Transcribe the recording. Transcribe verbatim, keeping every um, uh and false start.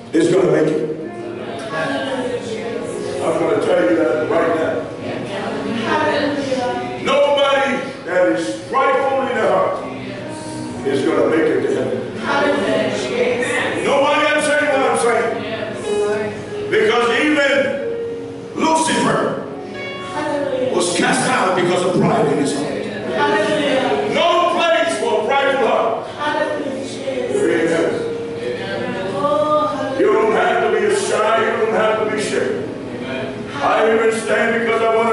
is going to make it. I'm going to tell you that right now. Nobody that is rightful in their heart is going to make it to heaven. Nobody I'm saying what I'm saying. Because even Lucifer was cast out because of pride in his heart. No place for a prideful heart. You don't have to be shy. You don't have to be shy. I even stand because I want